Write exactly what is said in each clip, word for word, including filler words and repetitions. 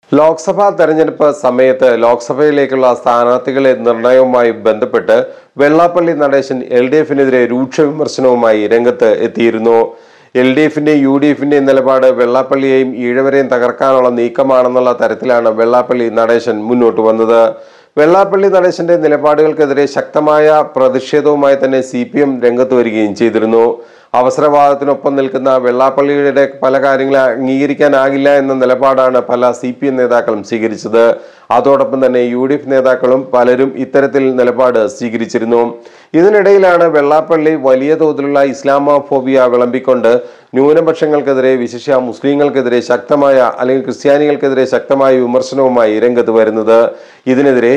ലോക്സഭാ തെരഞ്ഞെടുപ്പ് സമയത്ത് ലോക്സഭയിലേക്കുള്ള സ്ഥാനാർത്ഥികളെ നിർണയവുമായി ബന്ധപ്പെട്ട് വെള്ളാപ്പള്ളി നടേശൻ എൽ ഡി എഫിനെതിരെ രൂക്ഷ വിമർശനവുമായി രംഗത്ത് എത്തിയിരുന്നു. എൽ ഡി എഫിന്റെയും യു ഡി എഫിന്റെയും നിലപാട് വെള്ളാപ്പള്ളിയെയും ഈഴവരെയും തകർക്കാനുള്ള നീക്കമാണെന്നുള്ള തരത്തിലാണ് വെള്ളാപ്പള്ളി നടേശൻ മുന്നോട്ട് വന്നത്. വെള്ളാപ്പള്ളി നടേശന്റെ നിലപാടുകൾക്കെതിരെ ശക്തമായ പ്രതിഷേധവുമായി തന്നെ സി പി എം രംഗത്ത് വരികയും ചെയ്തിരുന്നു. അവസരവാദത്തിനൊപ്പം നിൽക്കുന്ന വെള്ളാപ്പള്ളിയുടെ പല കാര്യങ്ങളും അംഗീകരിക്കാനാകില്ല എന്ന നിലപാടാണ് പല സി പി എം നേതാക്കളും സ്വീകരിച്ചത്. അതോടൊപ്പം തന്നെ യു ഡി എഫ് നേതാക്കളും പലരും ഇത്തരത്തിൽ നിലപാട് സ്വീകരിച്ചിരുന്നു. ഇതിനിടയിലാണ് വെള്ളാപ്പള്ളി വലിയ തോതിലുള്ള ഇസ്ലാമോഫോബിയ വിളമ്പിക്കൊണ്ട് ന്യൂനപക്ഷങ്ങൾക്കെതിരെ, വിശിഷ്യ മുസ്ലിങ്ങൾക്കെതിരെ ശക്തമായ അല്ലെങ്കിൽ ക്രിസ്ത്യാനികൾക്കെതിരെ ശക്തമായ വിമർശനവുമായി രംഗത്ത് വരുന്നത്. ഇതിനെതിരെ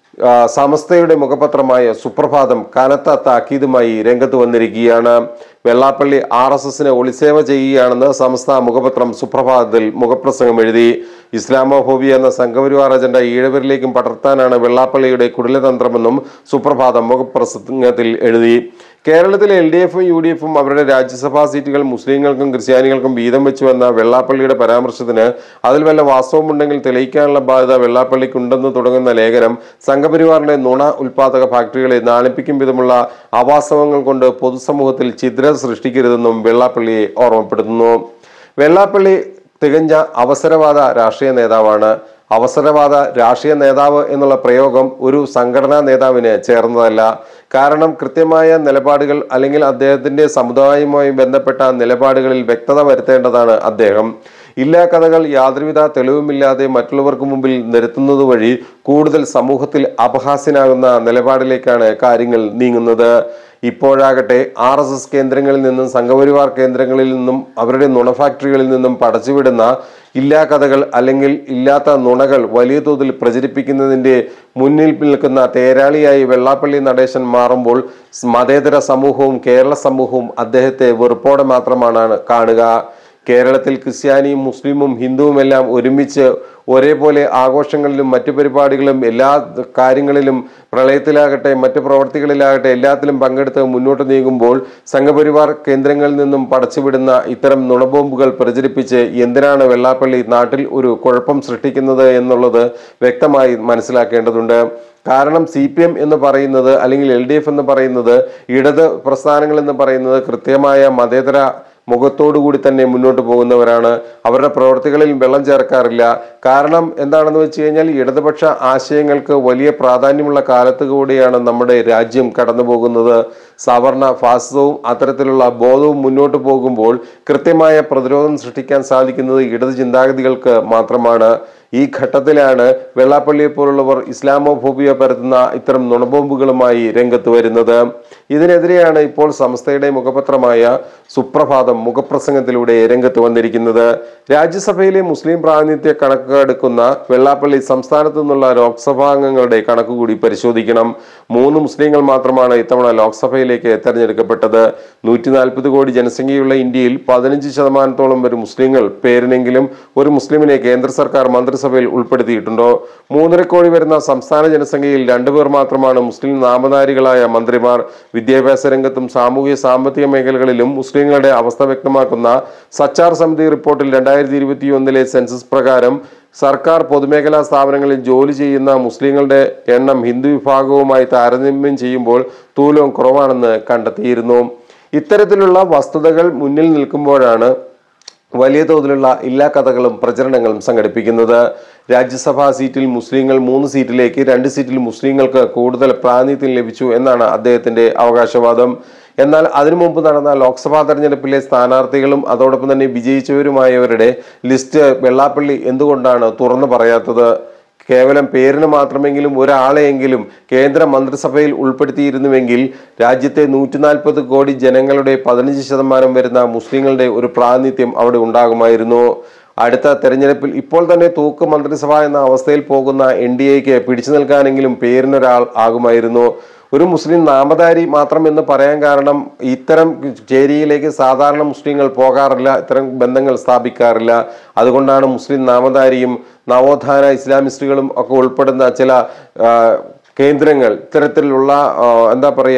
സമസ്തയുടെ മുഖപത്രമായ സുപ്രഭാതം കനത്ത താക്കീതുമായി രംഗത്ത് വന്നിരിക്കുകയാണ്. വെള്ളാപ്പള്ളി ആർ എസ് എസിന് ഒളിസേവ ചെയ്യുകയാണെന്ന് സമസ്ത മുഖപത്രം സുപ്രഭാതത്തിൽ മുഖപ്രസംഗം എഴുതി. ഇസ്ലാമോഫോബിയ എന്ന സംഘപരിവാർ അജണ്ട ഈഴവരിലേക്കും പടർത്താനാണ് വെള്ളാപ്പള്ളിയുടെ കുടിലതന്ത്രമെന്നും സുപ്രഭാതം മുഖപ്രസംഗത്തിൽ എഴുതി. കേരളത്തിലെ എൽ ഡി എഫും യു ഡി എഫും അവരുടെ രാജ്യസഭാ സീറ്റുകൾ മുസ്ലിങ്ങൾക്കും ക്രിസ്ത്യാനികൾക്കും വീതം വെച്ചുവെന്ന വെള്ളാപ്പള്ളിയുടെ പരാമർശത്തിന് അതിൽ വല്ല വാസ്തവമുണ്ടെങ്കിൽ തെളിയിക്കാനുള്ള ബാധ്യത വെള്ളാപ്പള്ളിക്കുണ്ടെന്ന് തുടങ്ങുന്ന ലേഖനം സംഘപരിവാറിന്റെ നുണ ഉൽപാദക ഫാക്ടറികളെ നാണിപ്പിക്കും വിധമുള്ള അവാസ്തവങ്ങൾ കൊണ്ട് പൊതുസമൂഹത്തിൽ ഛിദ്രം സൃഷ്ടിക്കരുതെന്നും വെള്ളാപ്പള്ളിയെ ഓർമ്മപ്പെടുത്തുന്നു. വെള്ളാപ്പള്ളി തികഞ്ഞ അവസരവാദ രാഷ്ട്രീയ നേതാവാണ്. അവസരവാദ രാഷ്ട്രീയ നേതാവ് എന്നുള്ള പ്രയോഗം ഒരു സംഘടനാ നേതാവിന് ചേർന്നതല്ല. കാരണം കൃത്യമായ നിലപാടുകൾ അല്ലെങ്കിൽ അദ്ദേഹത്തിന്റെ സമുദായവുമായി ബന്ധപ്പെട്ട നിലപാടുകളിൽ വ്യക്തത വരുത്തേണ്ടതാണ് അദ്ദേഹം. ഇല്ലാ കഥകൾ യാതൊരുവിധ തെളിവുമില്ലാതെ മറ്റുള്ളവർക്ക് മുമ്പിൽ നിരത്തുന്നത് വഴി കൂടുതൽ സമൂഹത്തിൽ അപഹാസ്യനാകുന്ന നിലപാടിലേക്കാണ് കാര്യങ്ങൾ നീങ്ങുന്നത്. ഇപ്പോഴാകട്ടെ ആർ എസ് എസ് കേന്ദ്രങ്ങളിൽ നിന്നും സംഘപരിവാർ കേന്ദ്രങ്ങളിൽ നിന്നും അവരുടെ നുണ ഫാക്ടറികളിൽ നിന്നും പടച്ചുവിടുന്ന ഇല്ലാ കഥകൾ അല്ലെങ്കിൽ ഇല്ലാത്ത നുണകൾ വലിയ തോതിൽ പ്രചരിപ്പിക്കുന്നതിന്റെ മുന്നിൽ നിൽക്കുന്ന തേരാളിയായി വെള്ളാപ്പള്ളി നടേശൻ മാറുമ്പോൾ മതേതര സമൂഹവും കേരള സമൂഹവും അദ്ദേഹത്തെ വെറുപ്പോടെ മാത്രമാണ് കാണുക. കേരളത്തിൽ ക്രിസ്ത്യാനിയും മുസ്ലിമും ഹിന്ദുവും എല്ലാം ഒരുമിച്ച് ഒരേപോലെ ആഘോഷങ്ങളിലും മറ്റു പരിപാടികളും എല്ലാ കാര്യങ്ങളിലും പ്രളയത്തിലാകട്ടെ മറ്റു പ്രവർത്തികളിലാകട്ടെ എല്ലാത്തിലും പങ്കെടുത്ത് മുന്നോട്ട് നീങ്ങുമ്പോൾ സംഘപരിവാർ കേന്ദ്രങ്ങളിൽ നിന്നും പടച്ചുവിടുന്ന ഇത്തരം നുണബോംബുകൾ പ്രചരിപ്പിച്ച് എന്തിനാണ് വെള്ളാപ്പള്ളി നാട്ടിൽ ഒരു കുഴപ്പം സൃഷ്ടിക്കുന്നത് എന്നുള്ളത് വ്യക്തമായി മനസ്സിലാക്കേണ്ടതുണ്ട്. കാരണം സി പി എം എന്ന് പറയുന്നത് അല്ലെങ്കിൽ എൽ ഡി എഫ് എന്ന് പറയുന്നത്, ഇടത് പ്രസ്ഥാനങ്ങൾ എന്ന് പറയുന്നത് കൃത്യമായ മതേതര മുഖത്തോടു കൂടി തന്നെ മുന്നോട്ട് പോകുന്നവരാണ്. അവരുടെ പ്രവർത്തികളിൽ വെള്ളം ചേർക്കാറില്ല. കാരണം എന്താണെന്ന് വെച്ച് കഴിഞ്ഞാൽ ഇടതുപക്ഷ ആശയങ്ങൾക്ക് വലിയ പ്രാധാന്യമുള്ള കാലത്ത് കൂടിയാണ് നമ്മുടെ രാജ്യം കടന്നു പോകുന്നത്. സവർണ ഫാസിസവും അത്തരത്തിലുള്ള ബോധവും മുന്നോട്ട് പോകുമ്പോൾ കൃത്യമായ പ്രതിരോധം സൃഷ്ടിക്കാൻ സാധിക്കുന്നത് ഇടത് ചിന്താഗതികൾക്ക് മാത്രമാണ്. ഈ ഘട്ടത്തിലാണ് വെള്ളാപ്പള്ളിയെ പോലുള്ളവർ ഇസ്ലാമോഫോബിയ പരത്തുന്ന ഇത്തരം നുണബോംബുകളുമായി രംഗത്ത് വരുന്നത്. ഇതിനെതിരെയാണ് ഇപ്പോൾ സമസ്തയുടെ മുഖപത്രമായ സുപ്രഭാതം മുഖപ്രസംഗത്തിലൂടെ രംഗത്ത് വന്നിരിക്കുന്നത്. രാജ്യസഭയിലെ മുസ്ലിം പ്രാതിനിധ്യ കണക്കെടുക്കുന്ന വെള്ളാപ്പള്ളി സംസ്ഥാനത്തു നിന്നുള്ള ലോക്സഭാംഗങ്ങളുടെ കണക്കുകൂടി പരിശോധിക്കണം. മൂന്ന് മുസ്ലിങ്ങൾ മാത്രമാണ് ഇത്തവണ ലോക്സഭയിലേക്ക് തെരഞ്ഞെടുക്കപ്പെട്ടത്. നൂറ്റി നാൽപ്പത് കോടി ജനസംഖ്യയുള്ള ഇന്ത്യയിൽ പതിനഞ്ച് ശതമാനത്തോളം വരും മുസ്ലിങ്ങൾ പേരിനെങ്കിലും ഒരു മുസ്ലിമിനെ കേന്ദ്ര സർക്കാർ മന്ത്രിസഭയിൽ ഉൾപ്പെടുത്തിയിട്ടുണ്ടോ? മൂന്നര കോടി വരുന്ന സംസ്ഥാന ജനസംഖ്യയിൽ രണ്ടുപേർ മാത്രമാണ് മുസ്ലിം നാമധാരികളായ മന്ത്രിമാർ. വിദ്യാഭ്യാസ രംഗത്തും സാമൂഹ്യ സാമ്പത്തിക മേഖലകളിലും മുസ്ലിങ്ങളുടെ അവസ്ഥ വ്യക്തമാക്കുന്ന സച്ചാർ സമിതി റിപ്പോർട്ടിൽ രണ്ടായിരത്തി ഇരുപത്തി ഒന്നിലെ സെൻസസ് പ്രകാരം സർക്കാർ പൊതുമേഖലാ സ്ഥാപനങ്ങളിൽ ജോലി ചെയ്യുന്ന മുസ്ലിങ്ങളുടെ എണ്ണം ഹിന്ദു വിഭാഗവുമായി താരതമ്യം ചെയ്യുമ്പോൾ തൂലവും കുറവാണെന്ന് കണ്ടെത്തിയിരുന്നു. ഇത്തരത്തിലുള്ള വസ്തുതകൾ മുന്നിൽ നിൽക്കുമ്പോഴാണ് വലിയ തോതിലുള്ള ഇല്ലാ കഥകളും പ്രചരണങ്ങളും സംഘടിപ്പിക്കുന്നത്. രാജ്യസഭാ സീറ്റിൽ മുസ്ലിങ്ങൾ മൂന്ന് സീറ്റിലേക്ക്, രണ്ട് സീറ്റിൽ മുസ്ലിങ്ങൾക്ക് കൂടുതൽ പ്രാതിനിധ്യം ലഭിച്ചു എന്നാണ് അദ്ദേഹത്തിന്റെ അവകാശവാദം. എന്നാൽ അതിനു മുമ്പ് നടന്ന ലോക്സഭാ തെരഞ്ഞെടുപ്പിലെ സ്ഥാനാർത്ഥികളും അതോടൊപ്പം തന്നെ വിജയിച്ചവരുമായവരുടെ ലിസ്റ്റ് വെള്ളാപ്പള്ളി എന്തുകൊണ്ടാണ് തുറന്നു പറയാത്തത്? കേവലം പേരിന് മാത്രമെങ്കിലും ഒരാളെയെങ്കിലും കേന്ദ്ര മന്ത്രിസഭയിൽ ഉൾപ്പെടുത്തിയിരുന്നുവെങ്കിൽ രാജ്യത്തെ നൂറ്റി നാൽപ്പത് കോടി ജനങ്ങളുടെ പതിനഞ്ച് ശതമാനം വരുന്ന മുസ്ലിങ്ങളുടെ ഒരു പ്രാതിനിധ്യം അവിടെ ഉണ്ടാകുമായിരുന്നു. അടുത്ത തെരഞ്ഞെടുപ്പിൽ ഇപ്പോൾ തന്നെ തൂക്ക് മന്ത്രിസഭ എന്ന അവസ്ഥയിൽ പോകുന്ന എൻ ഡി എക്ക് പിടിച്ചു നിൽക്കാനെങ്കിലും പേരിനൊരാൾ ആകുമായിരുന്നു. ഒരു മുസ്ലിം നാമധാരി മാത്രം എന്ന് പറയാൻ കാരണം ഇത്തരം ചേരിയിലേക്ക് സാധാരണ മുസ്ലിങ്ങൾ പോകാറില്ല, ഇത്തരം ബന്ധങ്ങൾ സ്ഥാപിക്കാറില്ല. അതുകൊണ്ടാണ് മുസ്ലിം നാമധാരിയും നവോത്ഥാന ഇസ്ലാമിസ്റ്റുകളും ഒക്കെ ഉൾപ്പെടുന്ന ചില കേന്ദ്രങ്ങൾ ഇത്തരത്തിലുള്ള എന്താ പറയുക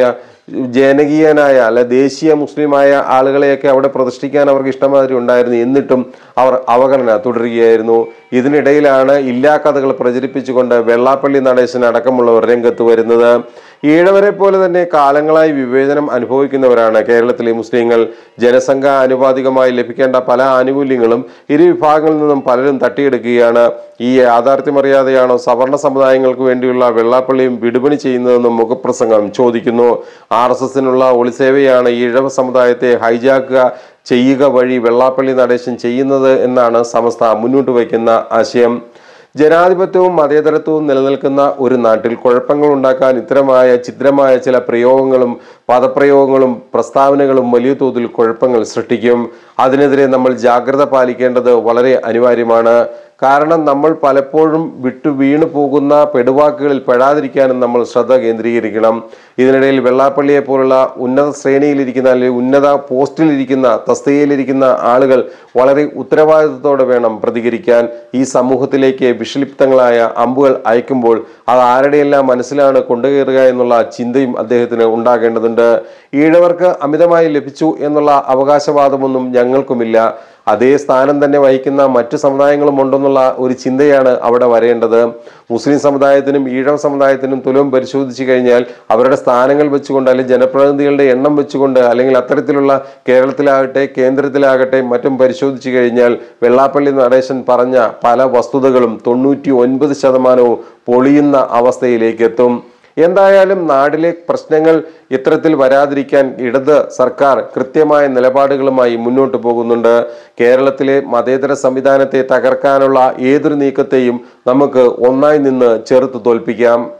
ജനകീയനായ അല്ല ദേശീയ മുസ്ലിമായ ആളുകളെയൊക്കെ അവിടെ പ്രതിഷ്ഠിക്കാൻ അവർക്ക് ഇഷ്ടമാതിരി ഉണ്ടായിരുന്നു. എന്നിട്ടും അവർ അവഗണന തുടരുകയായിരുന്നു. ഇതിനിടയിലാണ് ഇല്ലാ കഥകൾ പ്രചരിപ്പിച്ചുകൊണ്ട് വെള്ളാപ്പള്ളി നടേശൻ അടക്കമുള്ളവർ രംഗത്ത് വരുന്നത്. ഈഴവരെ പോലെ തന്നെ കാലങ്ങളായി വിവേചനം അനുഭവിക്കുന്നവരാണ് കേരളത്തിലെ മുസ്ലിങ്ങൾ. ജനസംഖ്യ ആനുപാതികമായി ലഭിക്കേണ്ട പല ആനുകൂല്യങ്ങളും ഇരു വിഭാഗങ്ങളിൽ നിന്നും പലരും തട്ടിയെടുക്കുകയാണ്. ഈ യാഥാർത്ഥ്യമറിയാതെയാണോ സവർണ സമുദായങ്ങൾക്ക് വേണ്ടിയുള്ള വെള്ളാപ്പള്ളിയും വിടുപണി ചെയ്യുന്നതെന്നും മുഖപ്രസംഗം ചോദിക്കുന്നു. ആർ എസ് എസിനുള്ള ഒളിസേവയാണ് ഈഴവ സമുദായത്തെ ഹൈജാക്കുക ചെയ്യുക വഴി വെള്ളാപ്പള്ളി നടേശൻ ചെയ്യുന്നത് എന്നാണ് സമസ്ത മുന്നോട്ട് വയ്ക്കുന്ന ആശയം. ജനാധിപത്യവും മതേതരത്വവും നിലനിൽക്കുന്ന ഒരു നാട്ടിൽ കുഴപ്പങ്ങൾ ഉണ്ടാക്കാൻ ഇത്തരമായ ചിത്രമായ ചില പ്രയോഗങ്ങളും പദപ്രയോഗങ്ങളും പ്രസ്താവനകളും വലിയ തോതിൽ കുഴപ്പങ്ങൾ സൃഷ്ടിക്കും. അതിനെതിരെ നമ്മൾ ജാഗ്രത പാലിക്കേണ്ടത് വളരെ അനിവാര്യമാണ്. കാരണം നമ്മൾ പലപ്പോഴും വിട്ടു വീണു പോകുന്ന പെടുവാക്കുകളിൽ പെടാതിരിക്കാനും നമ്മൾ ശ്രദ്ധ കേന്ദ്രീകരിക്കണം. ഇതിനിടയിൽ വെള്ളാപ്പള്ളിയെ പോലുള്ള ഉന്നത ശ്രേണിയിലിരിക്കുന്ന അല്ലെങ്കിൽ ഉന്നത പോസ്റ്റിലിരിക്കുന്ന തസ്തികയിലിരിക്കുന്ന ആളുകൾ വളരെ ഉത്തരവാദിത്വത്തോടെ വേണം പ്രതികരിക്കാൻ. ഈ സമൂഹത്തിലേക്ക് വിഷലിപ്തങ്ങളായ അമ്പുകൾ അയക്കുമ്പോൾ അത് ആരുടെയെല്ലാം മനസ്സിലാണ് കൊണ്ടുകയറുക എന്നുള്ള ചിന്തയും അദ്ദേഹത്തിന് ഉണ്ടാകേണ്ടതുണ്ട്. ഈഴവർക്ക് അമിതമായി ലഭിച്ചു എന്നുള്ള അവകാശവാദമൊന്നും ഞങ്ങൾക്കുമില്ല. അതേ സ്ഥാനം തന്നെ വഹിക്കുന്ന മറ്റു സമുദായങ്ങളും ഉണ്ടെന്നുള്ള ഒരു ചിന്തയാണ് അവിടെ വരേണ്ടത്. മുസ്ലിം സമുദായത്തിനും ഈഴവ സമുദായത്തിനും തുലവും പരിശോധിച്ചു കഴിഞ്ഞാൽ അവരുടെ സ്ഥാനങ്ങൾ വെച്ചുകൊണ്ട് അല്ലെങ്കിൽ ജനപ്രതിനിധികളുടെ എണ്ണം വെച്ചുകൊണ്ട് അല്ലെങ്കിൽ അത്തരത്തിലുള്ള കേരളത്തിലാകട്ടെ കേന്ദ്രത്തിലാകട്ടെ മറ്റും പരിശോധിച്ചു കഴിഞ്ഞാൽ വെള്ളാപ്പള്ളി നടേശൻ പറഞ്ഞ പല വസ്തുതകളും തൊണ്ണൂറ്റി ഒൻപത് ശതമാനവും പൊളിയുന്ന അവസ്ഥയിലേക്ക് എത്തും. എന്തായാലും നാട്ടിലെ പ്രശ്നങ്ങൾ ഇത്തരത്തിൽ വരാതിരിക്കാൻ ഇടത് സർക്കാർ കൃത്യമായ നിലപാടുകളുമായി മുന്നോട്ട് പോകുന്നുണ്ട്. കേരളത്തിലെ മതേതര സംവിധാനത്തെ തകർക്കാനുള്ള ഏതൊരു നീക്കത്തെയും നമുക്ക് ഒന്നായി നിന്ന് ചെറുത്ത് തോൽപ്പിക്കാം.